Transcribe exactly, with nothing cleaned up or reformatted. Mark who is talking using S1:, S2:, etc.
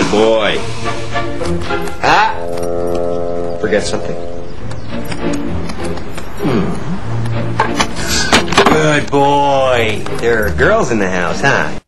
S1: Good boy. Ah! Forget something. Hmm. Good boy. There are girls in the house, huh?